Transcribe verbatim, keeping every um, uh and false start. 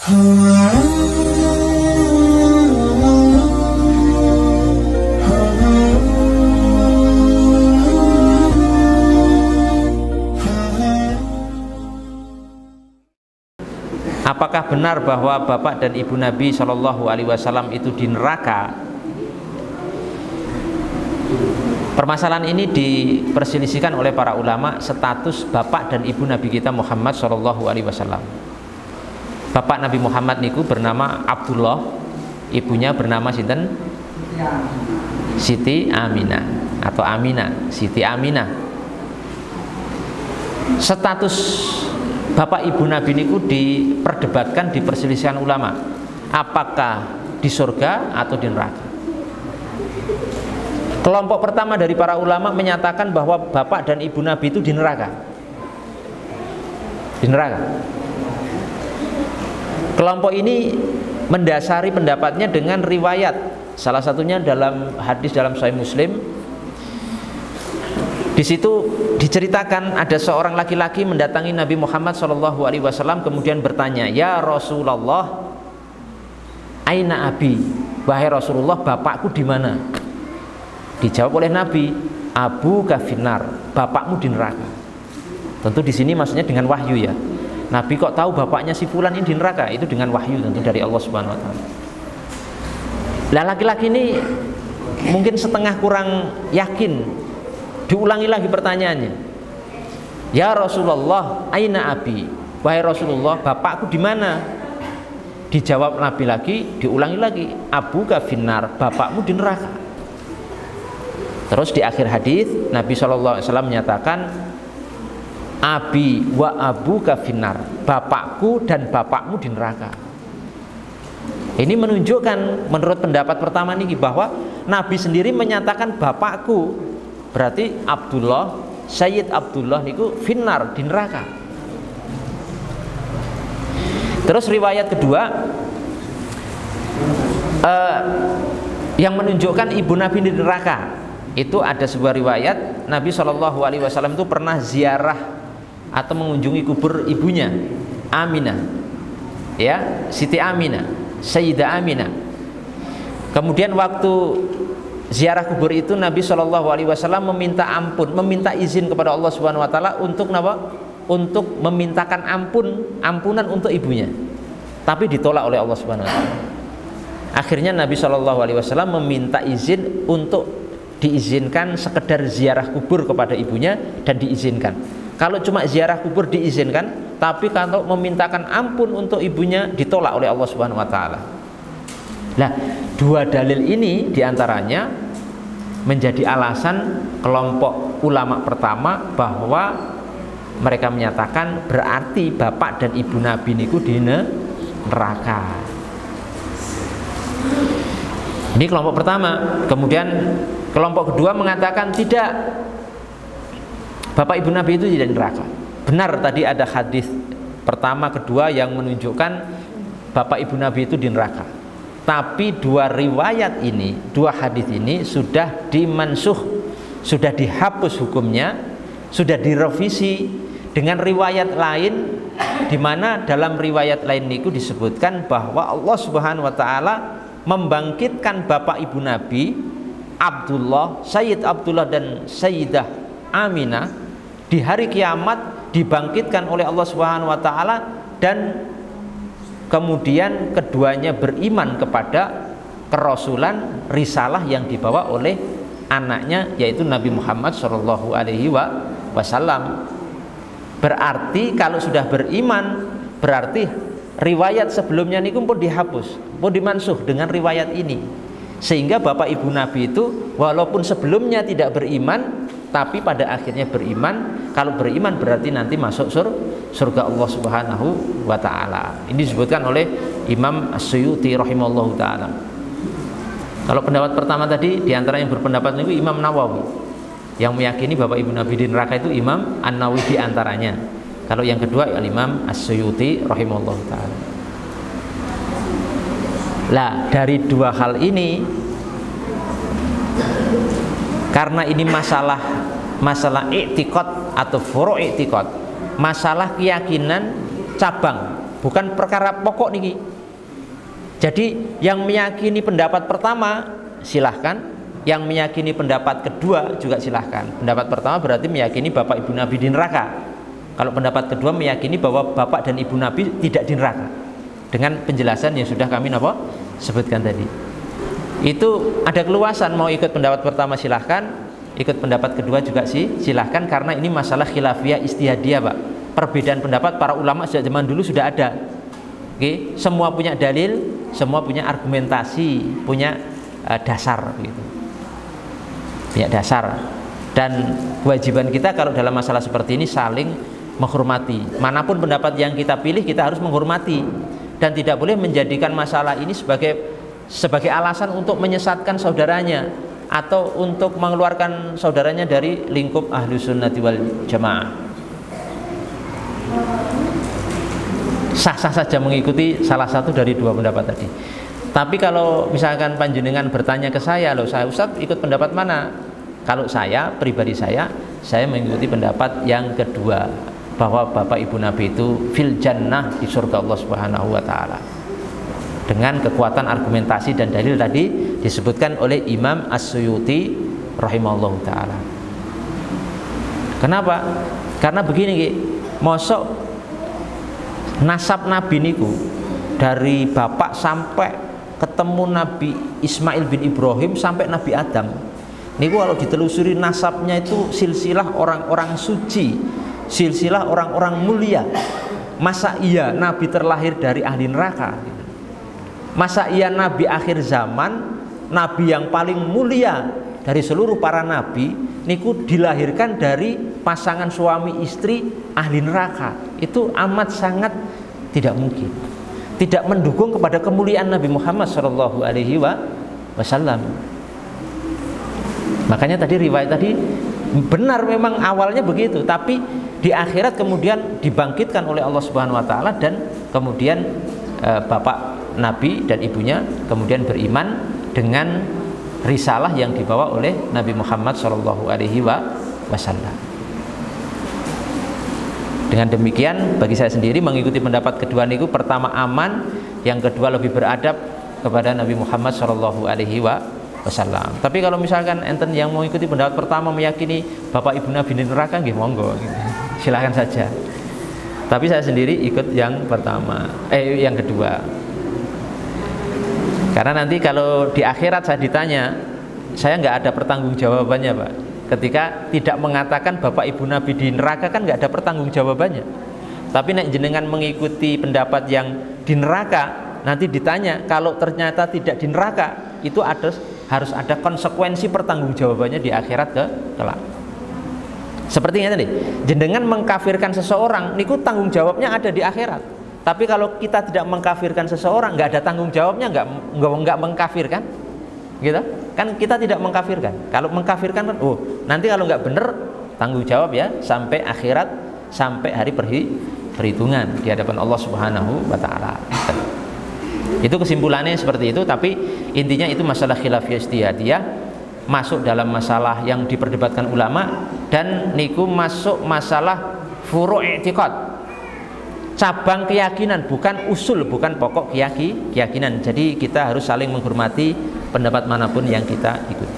Apakah benar bahwa bapak dan ibu Nabi Shallallahu Alaihi Wasallam itu di neraka? Permasalahan ini diperselisihkan oleh para ulama status bapak dan ibu Nabi kita Muhammad Shallallahu Alaihi Wasallam. Bapak Nabi Muhammad niku bernama Abdullah, ibunya bernama sinten? Siti Aminah atau Aminah, Siti Aminah. Status bapak ibu Nabi niku diperdebatkan, diperselisihkan ulama. Apakah di surga atau di neraka? Kelompok pertama dari para ulama menyatakan bahwa bapak dan ibu Nabi itu di neraka. Di neraka. Kelompok ini mendasari pendapatnya dengan riwayat. Salah satunya dalam hadis dalam Sahih Muslim. Di situ diceritakan ada seorang laki-laki mendatangi Nabi Muhammad shallallahu alaihi wasallam kemudian bertanya, "Ya Rasulullah, aina abi?" Wahai Rasulullah, bapakku di mana? Dijawab oleh Nabi, "Abu kafinar," bapakmu di neraka. Tentu di sini maksudnya dengan wahyu ya. Nabi kok tahu bapaknya si fulan ini di neraka? Itu dengan wahyu tentu dari Allah Subhanahu wa taala. Lah laki-laki ini mungkin setengah kurang yakin. Diulangi lagi pertanyaannya. "Ya Rasulullah, aina abi?" Wahai Rasulullah, bapakku di mana? Dijawab Nabi lagi, diulangi lagi, "Abu kafinar," bapakmu di neraka. Terus di akhir hadis Nabi shallallahu alaihi wasallam menyatakan, "Abi wa abu kafinar," bapakku dan bapakmu di neraka. Ini menunjukkan menurut pendapat pertama ini bahwa Nabi sendiri menyatakan bapakku, berarti Abdullah, Sayyid Abdullah niku finnar, di neraka. Terus riwayat kedua uh, yang menunjukkan ibu Nabi di neraka. Itu ada sebuah riwayat Nabi shallallahu alaihi wasallam itu pernah ziarah atau mengunjungi kubur ibunya Aminah, ya, Siti Aminah, Sayyidah Aminah. Kemudian waktu ziarah kubur itu Nabi shallallahu alaihi wasallam meminta ampun, meminta izin kepada Allah Subhanahu wa taala untuk apa? Untuk memintakan ampun, ampunan untuk ibunya. Tapi ditolak oleh Allah Subhanahu wa taala. Akhirnya Nabi shallallahu alaihi wasallam meminta izin untuk diizinkan sekedar ziarah kubur kepada ibunya, dan diizinkan. Kalau cuma ziarah kubur diizinkan, tapi kalau memintakan ampun untuk ibunya ditolak oleh Allah Subhanahu wa taala. Nah, dua dalil ini diantaranya menjadi alasan kelompok ulama pertama bahwa mereka menyatakan berarti bapak dan ibu Nabi niku di neraka. Ini kelompok pertama. Kemudian kelompok kedua mengatakan tidak, bapak ibu Nabi itu tidak di neraka. Benar tadi ada hadis pertama kedua yang menunjukkan bapak ibu Nabi itu di neraka. Tapi dua riwayat ini, dua hadis ini sudah dimansuh, sudah dihapus hukumnya, sudah direvisi dengan riwayat lain, di mana dalam riwayat lain itu disebutkan bahwa Allah Subhanahu wa taala membangkitkan bapak ibu Nabi Abdullah, Sayyid Abdullah dan Sayyidah Aminah di hari kiamat, dibangkitkan oleh Allah Subhanahu wa taala, dan kemudian keduanya beriman kepada kerasulan risalah yang dibawa oleh anaknya yaitu Nabi Muhammad shallallahu alaihi wasallam. Berarti kalau sudah beriman, berarti riwayat sebelumnya ini pun dihapus, pun dimansuh dengan riwayat ini. Sehingga bapak ibu Nabi itu walaupun sebelumnya tidak beriman, tapi pada akhirnya beriman. Kalau beriman berarti nanti masuk sur, surga Allah Subhanahu wa taala. Ini disebutkan oleh Imam As-Suyuti rahimahullahu taala. Kalau pendapat pertama tadi diantara yang berpendapat itu Imam Nawawi, yang meyakini bapak ibu Nabi di neraka itu Imam An-Nawawi diantaranya. Kalau yang kedua ya Imam As-Suyuti rahimahullahu taala. Lah dari dua hal ini, karena ini masalah masalah i'tiqad atau furu' i'tiqad, masalah keyakinan cabang, bukan perkara pokok niki. Jadi yang meyakini pendapat pertama silahkan, yang meyakini pendapat kedua juga silahkan. Pendapat pertama berarti meyakini bapak ibu Nabi di neraka. Kalau pendapat kedua meyakini bahwa bapak dan ibu Nabi tidak di neraka, dengan penjelasan yang sudah kami apa sebutkan tadi. Itu ada keluasan, mau ikut pendapat pertama silahkan, ikut pendapat kedua juga sih silahkan, karena ini masalah khilafiyah istihadiyah, Pak. Perbedaan pendapat para ulama sejak zaman dulu sudah ada. Oke, semua punya dalil, semua punya argumentasi, punya uh, dasar gitu. Punya dasar. Dan kewajiban kita kalau dalam masalah seperti ini saling menghormati. Manapun pendapat yang kita pilih, kita harus menghormati dan tidak boleh menjadikan masalah ini sebagai sebagai alasan untuk menyesatkan saudaranya atau untuk mengeluarkan saudaranya dari lingkup Ahlus Sunnati wal Jamaah. Sah-sah saja mengikuti salah satu dari dua pendapat tadi. Tapi kalau misalkan panjenengan bertanya ke saya, loh saya Ustaz ikut pendapat mana? Kalau saya, pribadi saya, saya mengikuti pendapat yang kedua, bahwa bapak ibu Nabi itu fil jannah, di surga Allah Subhanahu wa taala. Dengan kekuatan argumentasi dan dalil tadi disebutkan oleh Imam As-Suyuti rahimahullahu taala. Kenapa? Karena begini, mosok nasab Nabi niku dari bapak sampai ketemu Nabi Ismail bin Ibrahim sampai Nabi Adam niku, kalau ditelusuri nasabnya itu silsilah orang-orang suci, silsilah orang-orang mulia. Masa iya Nabi terlahir dari ahli neraka? Masa iya Nabi akhir zaman, Nabi yang paling mulia dari seluruh para nabi niku dilahirkan dari pasangan suami istri ahli neraka? Itu amat sangat tidak mungkin, tidak mendukung kepada kemuliaan Nabi Muhammad shallallahu alaihi wasallam. Makanya tadi riwayat tadi benar, memang awalnya begitu, tapi di akhirat kemudian dibangkitkan oleh Allah Subhanahu wa taala, dan kemudian e, bapak Nabi dan ibunya kemudian beriman dengan risalah yang dibawa oleh Nabi Muhammad shallallahu alaihi wasallam. Dengan demikian bagi saya sendiri mengikuti pendapat kedua niku, pertama aman, yang kedua lebih beradab kepada Nabi Muhammad shallallahu alaihi wasallam. Tapi kalau misalkan enten yang mau ikuti pendapat pertama meyakini bapak ibu Nabi di neraka, nggih monggo gitu. Silahkan saja. Tapi saya sendiri ikut yang pertama, eh yang kedua. Karena nanti kalau di akhirat saya ditanya, saya nggak ada pertanggungjawabannya, Pak. Ketika tidak mengatakan bapak ibu Nabi di neraka, kan nggak ada pertanggungjawabannya. Tapi nek jenengan mengikuti pendapat yang di neraka, nanti ditanya, kalau ternyata tidak di neraka, itu ada, harus ada konsekuensi pertanggungjawabannya di akhirat ke kelak. Seperti ini tadi, jenengan mengkafirkan seseorang, niku tanggung jawabnya ada di akhirat. Tapi kalau kita tidak mengkafirkan seseorang, nggak ada tanggung jawabnya, nggak nggak nggak mengkafirkan, gitu kan? Kita tidak mengkafirkan. Kalau mengkafirkan kan, oh nanti kalau nggak bener tanggung jawab ya sampai akhirat, sampai hari perhitungan di hadapan Allah Subhanahu wa taala. Itu kesimpulannya seperti itu. Tapi intinya itu masalah khilafiyah istihadiyah, masuk dalam masalah yang diperdebatkan ulama, dan niku masuk masalah furu' i'tiqad, cabang keyakinan, bukan usul, bukan pokok keyaki, keyakinan. Jadi kita harus saling menghormati pendapat manapun yang kita ikuti.